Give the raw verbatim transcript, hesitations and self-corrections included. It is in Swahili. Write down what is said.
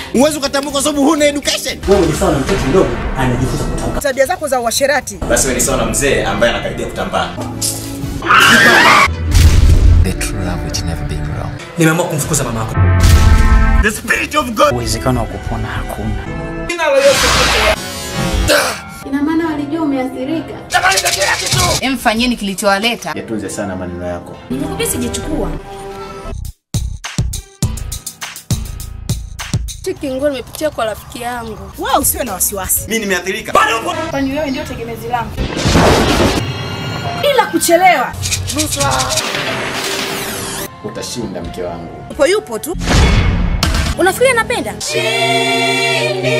Uwezo ukatambua kwa sababu huna education. Wewe ni sawa na mtoto mdogo anajifunza kutamka. Tabia zako za uasherati. Basi wewe ni sawa na mzee ambaye anakaribia kutambaa. The true love which never been wrong. Nimeamua kumfukuza mama yako. The spirit of God. Uwezekano wa kupona hakuna. Ina maana walijua umeathirika. Emfanyeni kilichowaleta. Yatunze sana maneno yako. Nimekuambia sijachukua. Chiki nguo nimepitia kwa rafiki yangu. Wewe usiwe na wasiwasi. Mimi nimeathirika. Kwani wewe ndio tegemezi langu. Bila kuchelewa. Utashinda mke wangu. Upo yupo tu. Unafikiri anapenda?